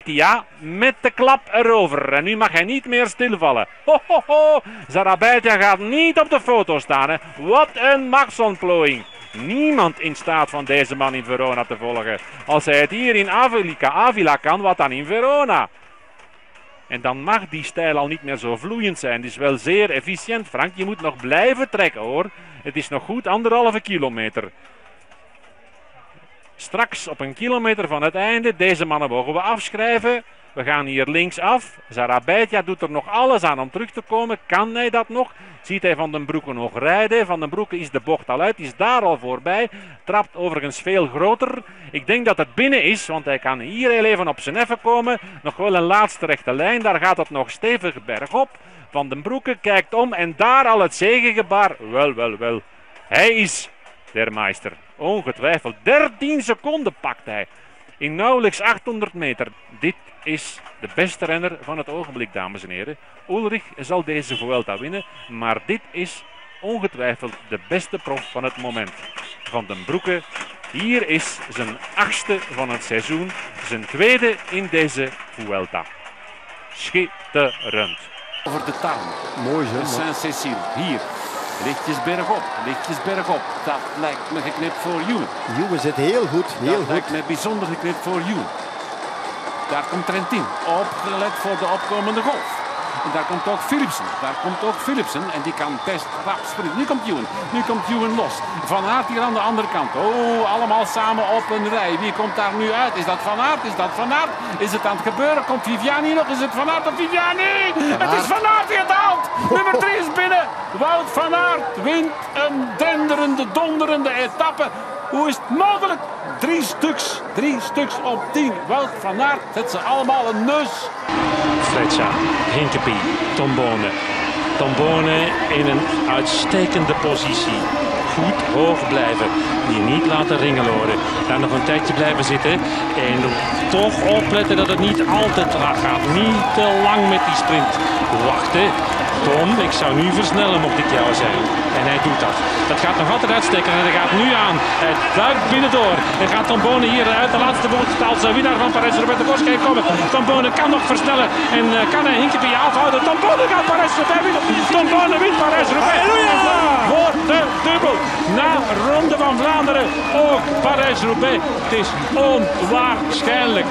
Ja, met de klap erover. En nu mag hij niet meer stilvallen. Ho, ho, ho. Sarabaitia gaat niet op de foto staan. Hè. Wat een machtsontplooiing. Niemand in staat van deze man in Verona te volgen. Als hij het hier in Avila kan, wat dan in Verona? En dan mag die stijl al niet meer zo vloeiend zijn. Het is wel zeer efficiënt, Frank. Je moet nog blijven trekken, hoor. Het is nog goed 1,5 kilometer. Straks op 1 kilometer van het einde. Deze mannen mogen we afschrijven. We gaan hier linksaf. Sarabaitia doet er nog alles aan om terug te komen. Kan hij dat nog? Ziet hij Van den Broeke nog rijden? Van den Broeke is de bocht al uit. Is daar al voorbij. Trapt overigens veel groter. Ik denk dat het binnen is. Want hij kan hier heel even op zijn effen komen. Nog wel een laatste rechte lijn. Daar gaat het nog stevig bergop. Van den Broeke kijkt om. En daar al het zegengebaar. Wel. Hij is der Meister. Ongetwijfeld. 13 seconden pakt hij. In nauwelijks 800 meter. Dit is de beste renner van het ogenblik, dames en heren. Ulrich zal deze Vuelta winnen. Maar dit is ongetwijfeld de beste prof van het moment. Van den Broeke. Hier is zijn 8e van het seizoen. Zijn 2e in deze Vuelta. Schitterend. Over de Tarn. Mooi zo. Saint-Cécile. Hier. Lichtjes bergop. Dat lijkt me geknipt voor Ewan. Ewan zit heel goed. Dat lijkt me bijzonder geknipt voor Ewan. Daar komt Trentin. Opgelet voor de opkomende golf. En daar komt ook Philipsen. En die kan best rap sprinten. Nu komt Ewan los. Van Aert hier aan de andere kant. Oh, allemaal samen op een rij. Wie komt daar nu uit? Is dat Van Aert? Is het aan het gebeuren? Komt Viviani nog? Is het Van Aert of Viviani? Het is Van Aert die het haalt. Nummer 3 is binnen. Wout van Aert wint een denderende, donderende etappe. Hoe is het mogelijk? 3 stuks op 10. Wout van Aert zet ze allemaal een neus. Freccia, Hinkepie, Tom Bonen. Tom Bonen in een uitstekende positie. Goed hoog blijven. Je niet laten ringeloren. Daar nog een tijdje blijven zitten. En toch opletten dat het niet altijd gaat. Niet te lang met die sprint. Wachten. Tom, ik zou nu versnellen mocht ik jou zijn. En hij doet dat. Dat gaat nog altijd uitsteken en hij gaat nu aan. Hij duikt binnendoor. En gaat Tom Bonen hier uit de laatste bocht als winnaar van Parijs-Roubaix tevoorschijn komen. Tom Bonen kan nog versnellen. En kan hij Hinkepie afhouden. Tom Bonen gaat Parijs-Roubaix winnen. Tom Bonen wint Parijs-Roubaix. Voor de dubbel. Na Ronde van Vlaanderen ook Parijs-Roubaix. Het is onwaarschijnlijk.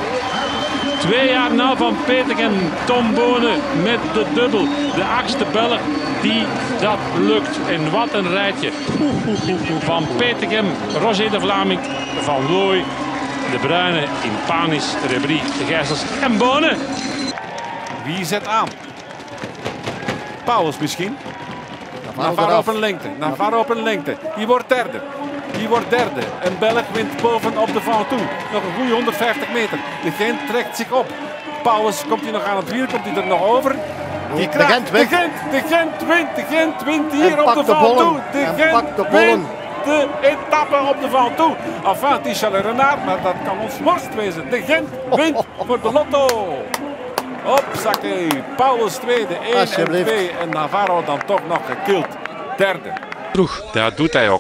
2 jaar na van Petegem, Tom Bonen met de dubbel. De 8e Belg die dat lukt. En wat een rijtje. Van Petegem, Roger de Vlaming, Van Looy, De Bruyne, in Panis, Rebri, de Gijsels en Bonen. Wie zet aan? Pauwels misschien. Navarro op een lengte. Die wordt derde. Een Belg wint boven op de Ventoux. Nog een goede 150 meter. De Gent trekt zich op. Pauwels komt hij nog aan het wiel. Komt hij er nog over? De Gent wint. De Gent wint hier op de Ventoux. De Gent wint de etappe op de Ventoux. Enfin, het is Charles Renard, maar dat kan ons worst wezen. De Gent wint voor de Lotto. Hopsakee. Pauwels tweede, 1 en 2. En Navarro dan toch nog gekild. Derde. Dat doet hij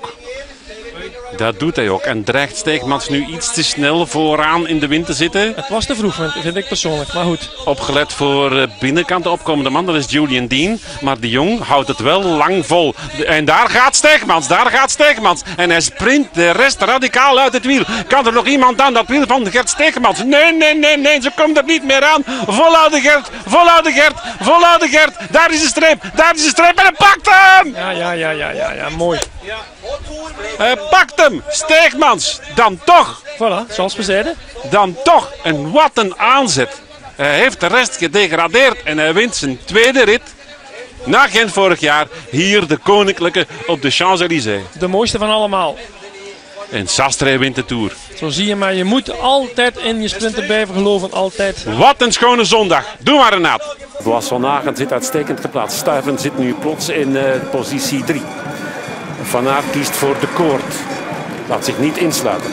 ook. En dreigt Steegmans nu iets te snel vooraan in de wind te zitten? Het was te vroeg, vind ik persoonlijk, maar goed. Opgelet voor binnenkant de opkomende man, dat is Julian Dean. Maar de Jong houdt het wel lang vol. En daar gaat Steegmans. En hij sprint de rest radicaal uit het wiel. Kan er nog iemand aan dat wiel van Gert Steegmans? Nee, ze komt er niet meer aan. Volhouden Gert. Daar is de streep en hij pakt hem! Ja, mooi. Hij pakt hem, Steegmans. Dan toch. Voilà, zoals we zeiden. En wat een aanzet. Hij heeft de rest gedegradeerd en hij wint zijn 2e rit. Na Gent vorig jaar, hier de koninklijke op de Champs-Élysées. De mooiste van allemaal. En Sastre wint de Tour. Zo zie je maar, je moet altijd in je sprinter blijven geloven, altijd. Wat een schone zondag. Doe maar, Renaat. Blas van Aken zit uitstekend geplaatst. Stuyven zit nu plots in positie 3. Van Aert kiest voor de koord. Laat zich niet insluiten.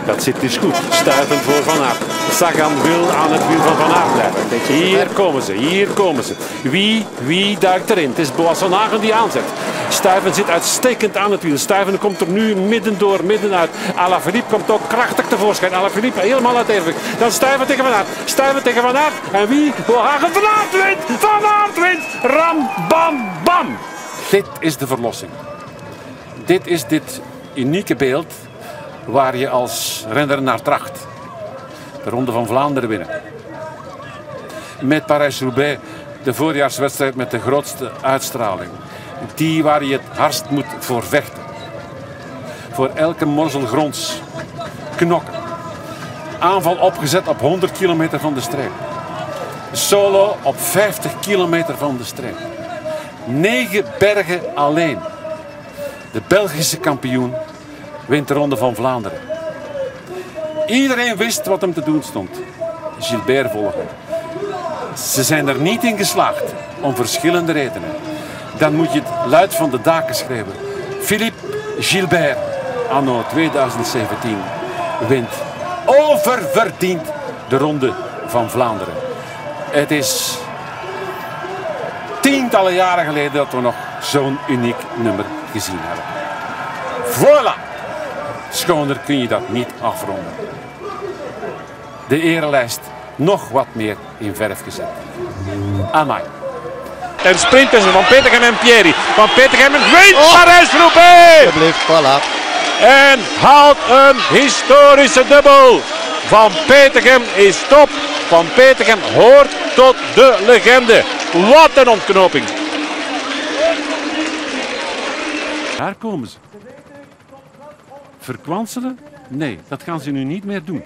Dat zit dus goed. Stuivend voor Van Aert. Sagan wil aan het wiel van Van Aert blijven. Hier komen ze, hier komen ze. Wie duikt erin? Het is Boas van Hagen die aanzet. Stuiven zit uitstekend aan het wiel. Stuiven komt er nu midden door, midden uit. Alaphilippe komt ook krachtig tevoorschijn. Alaphilippe helemaal uit evenwicht. Dan Stuiven tegen Van Aert. Stuiven tegen Van Aert. En wie? Bohagen. Van Aert wint! Van Aert wint! Ram, bam, bam! Dit is de verlossing. Dit is dit unieke beeld waar je als renner naar tracht. De Ronde van Vlaanderen winnen. Met Parijs-Roubaix de voorjaarswedstrijd met de grootste uitstraling. Die waar je het hardst moet voor vechten. Voor elke morsel gronds knokken. Aanval opgezet op 100 kilometer van de streep. Solo op 50 kilometer van de streep. 9 bergen alleen. De Belgische kampioen wint de Ronde van Vlaanderen. Iedereen wist wat hem te doen stond. Gilbert volgen. Ze zijn er niet in geslaagd, om verschillende redenen. Dan moet je het luid van de daken schrijven. Philippe Gilbert, anno 2017, wint oververdiend de Ronde van Vlaanderen. Het is tientallen jaren geleden dat we nog zo'n uniek nummer gezien hebben. Voilà! Schoner kun je dat niet afronden. De erelijst nog wat meer in verf gezet. Amai. En sprint tussen Van Petegem en Pieri. Van Petegem wint Parijs-Roubaix! Voilà. En haalt een historische dubbel. Van Petegem is top. Van Petegem hoort tot de legende. Wat een ontknoping. Daar komen ze. Verkwanselen? Nee, dat gaan ze nu niet meer doen.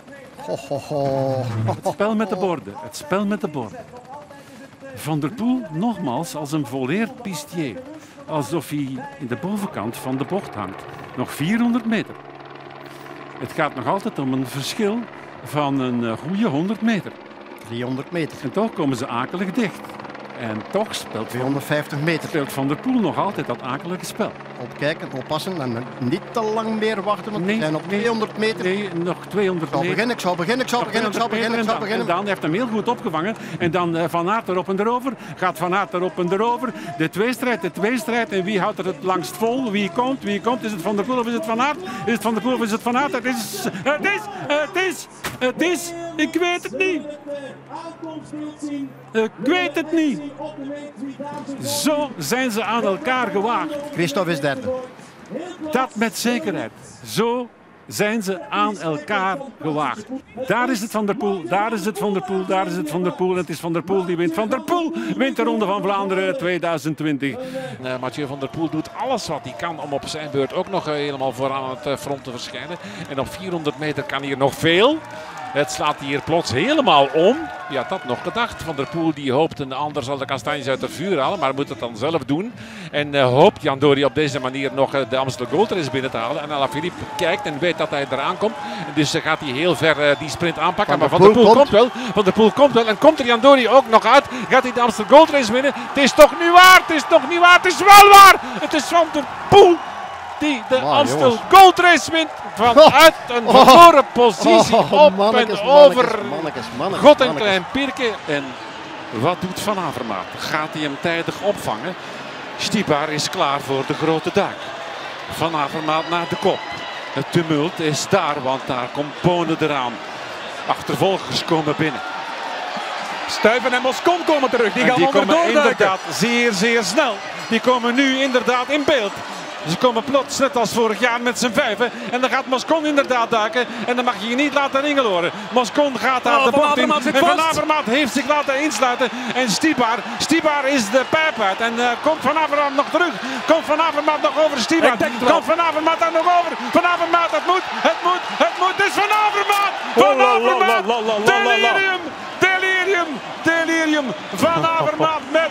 Het spel met de borden. Het spel met de borden. Van der Poel nogmaals als een volleerd pistier. Alsof hij in de bovenkant van de bocht hangt. Nog 400 meter. Het gaat nog altijd om een verschil van een goede 100 meter. 300 meter. En toch komen ze akelig dicht. En toch speelt 250 meter. Van der Poel nog altijd dat akelige spel. Opkijken, oppassen en niet te lang meer wachten, want we zijn op 200 meter. Nee, nog 200 meter. Ik zal beginnen. En dan heeft hem heel goed opgevangen. En dan Van Aert erop en erover. Gaat Van Aert erop en erover. De tweestrijd. En wie houdt er het langst vol? Wie komt? Is het Van der Poel of is het Van Aert? Is het Van der Poel of is het Van Aert? Het is. Ik weet het niet. Ik weet het niet. Zo zijn ze aan elkaar gewaagd. Christophe is derde. Dat met zekerheid. Zo zijn ze aan elkaar gewaagd. Daar is het Van der Poel, daar is het Van der Poel, daar is het Van der Poel. En het is Van der Poel die wint. Van der Poel wint de Ronde van Vlaanderen 2020. Mathieu van der Poel doet alles wat hij kan om op zijn beurt ook nog helemaal vooraan het front te verschijnen. En op 400 meter kan hier nog veel. Het slaat hier plots helemaal om. Wie had dat nog gedacht? Van der Poel die hoopt een ander zal de kastanjes uit het vuur halen, maar moet het dan zelf doen. En hoopt Jan Dory op deze manier nog de Amstel Gold Race binnen te halen. En Alaphilippe kijkt en weet dat hij eraan komt. Dus gaat hij heel ver die sprint aanpakken. Maar Van der Poel komt wel. Van der Poel komt wel. En komt er Jan Dory ook nog uit? Gaat hij de Amstel Gold Race winnen? Het is toch niet waar? Het is nog niet waar? Het is wel waar! Het is Van der Poel die de Amstel Gold Race wint vanuit een verloren positie op en over God en Klein Pierke. En wat doet Van Avermaat? Gaat hij hem tijdig opvangen? Stibar is klaar voor de grote duik. Van Avermaat naar de kop. Het tumult is daar, want daar komt Bonen eraan. Achtervolgers komen binnen. Stuiven en Moscon komen terug. Die gaan komen onderdoorduiken. inderdaad zeer snel. Die komen nu inderdaad in beeld. Ze komen plots, net als vorig jaar, met z'n vijven. En dan gaat Moscon inderdaad duiken. En dan mag je je niet laten ringeloren. Moscon gaat daar de bocht in. En Van Avermaat heeft zich laten insluiten. En Stibar is de pijp uit. En komt Van Avermaat nog terug. Komt Van Avermaat nog over Stibar. Komt Van Avermaat daar nog over. Van Avermaat, het moet. Het is Van Avermaat. Van Avermaat. Delirium. Van Avermaat met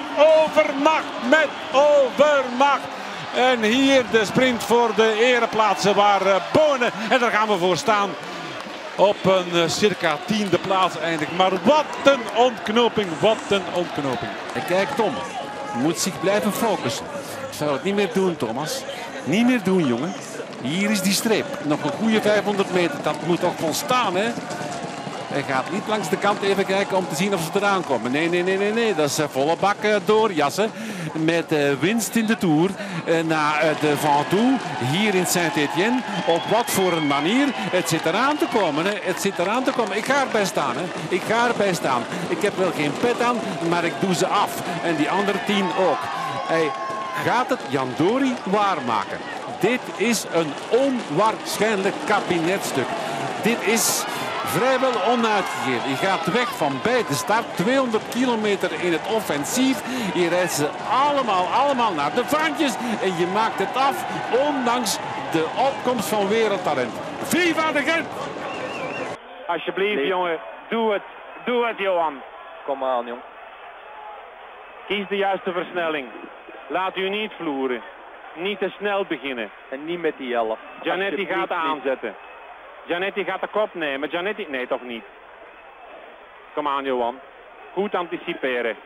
overmacht. En hier de sprint voor de ereplaatsen waar Bonen, en daar gaan we voor staan, op een circa 10e plaats eindigt. Maar wat een ontknoping. Hij kijkt om. Moet zich blijven focussen. Ik zou het niet meer doen, Thomas. Niet meer doen, jongen. Hier is die streep. Nog een goede 500 meter. Dat moet toch volstaan, hè? Hij gaat niet langs de kant even kijken om te zien of ze eraan komen. Nee. Dat is volle bak doorjassen. Met winst in de Tour naar de Ventoux hier in Saint-Étienne. Op wat voor een manier. Het zit eraan te komen. Hè. Het zit eraan te komen. Ik ga erbij staan. Hè. Ik ga erbij staan. Ik heb wel geen pet aan, maar ik doe ze af. En die andere 10 ook. Hij gaat het Jan Dory waarmaken. Dit is een onwaarschijnlijk kabinetstuk. Dit is vrijwel onuitgegeven. Je gaat weg van bij de start. 200 kilometer in het offensief. Je rijdt ze allemaal naar de vaantjes. En je maakt het af, ondanks de opkomst van wereldtalent. Viva de Gent! Alsjeblieft, jongen. Doe het. Doe het, Johan. Kom maar aan, jong. Kies de juiste versnelling. Laat u niet vloeren. Niet te snel beginnen. En niet met die 11. Gianetti gaat aanzetten. Gianetti gaat de kop nemen. Gianetti... Nee, toch niet. Kom aan, Johan. Goed anticiperen.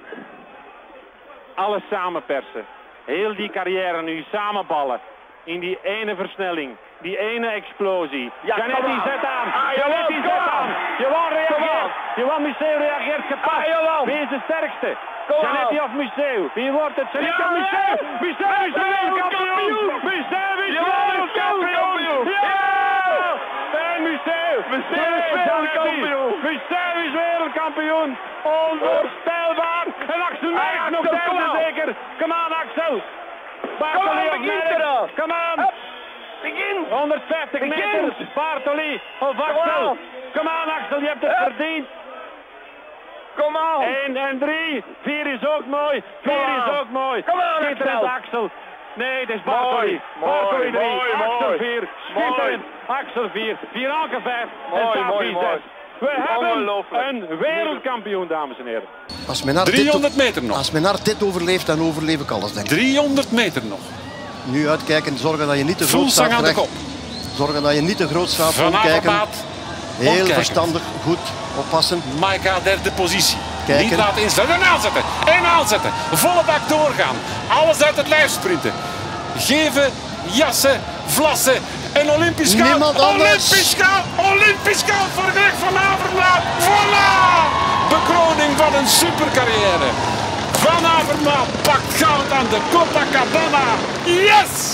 Alles samenpersen. Heel die carrière nu samenballen. In die ene versnelling. Die ene explosie. Ja, Gianetti zet aan. Gianetti zet aan. Johan reageert. Johan Museeuw reageert gepast. Wie is de sterkste? Gianetti of Museeuw? Wie wordt het? Gianetti of Museeuw? Museeuw is wereldkampioen! Museeuw is wereldkampioen! Ja! En Museeuw! Museeuw is wereldkampioen! Museeuw is wereldkampioen! Onvoorstelbaar! En Axel Merckx nog derde zeker! Kom aan, Axel! Bartoli of Merckx! Kom aan! Begin! 150 meter! Bartoli of Axel! Kom aan, Axel, je hebt het verdiend! Kom aan! 1 en 3. 4 is ook mooi. 4 is ook mooi. Kom aan, schitterend, Axel. Nee, het is Bartoli. Bartoli 3. Axel 4. Schitterend. Axel 4. 4 Anke 5. En Safi 6. We hebben een wereldkampioen, dames en heren. Als men 300 meter nog. Als men dit overleeft, dan overleef ik alles, denk ik. 300 meter nog. Nu uitkijken, zorgen dat je niet te groot Voelsang staat. aan de kop. Zorgen dat je niet te groot staat. Van Kijken. Avermaat. Heel verstandig, goed, oppassen. Maika derde positie. Kijken. Niet laten instellen. En aanzetten. En aanzetten. Volle bak doorgaan. Alles uit het lijf sprinten. Geven, jassen, vlassen. En Olympisch goud. Niemand anders. Olympisch goud. Olympisch goud voor Greg van Avermaat. Voilà! Bekroning van een supercarrière. Van Avermaat pakt goud aan de Copacabana. Yes!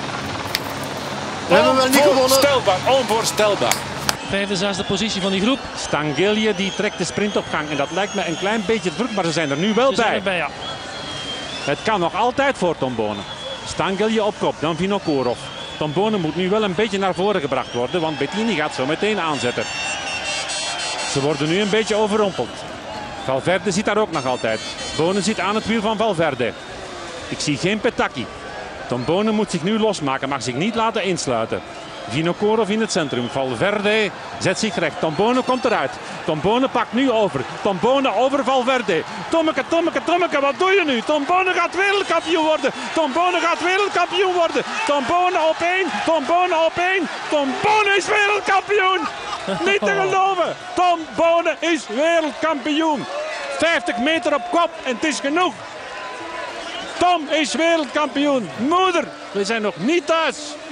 We hebben wel niet gewonnen. Onvoorstelbaar. Vijfde, zesde positie van die groep. Stangelië die trekt de sprint op gang. En dat lijkt me een klein beetje druk, maar ze zijn er nu wel Ze zijn bij. erbij, ja. Het kan nog altijd voor Tombone. Stangelië op kop, dan Vinokourov. Tombone moet nu wel een beetje naar voren gebracht worden, want Bettini gaat zo meteen aanzetten. Ze worden nu een beetje overrompeld. Valverde zit daar ook nog altijd. Bonen zit aan het wiel van Valverde. Ik zie geen Petacchi. Tombone moet zich nu losmaken, mag zich niet laten insluiten. Vinokourov in het centrum. Valverde zet zich recht. Tombone komt eruit. Tombone pakt nu over. Tombone over Valverde. Tommeke, wat doe je nu? Tombone gaat wereldkampioen worden. Tombone gaat wereldkampioen worden. Tombone op 1. Tombone op 1. Tombone is wereldkampioen. Niet te geloven. Tombone is wereldkampioen. 50 meter op kop en het is genoeg. Tom is wereldkampioen. Moeder, we zijn nog niet thuis.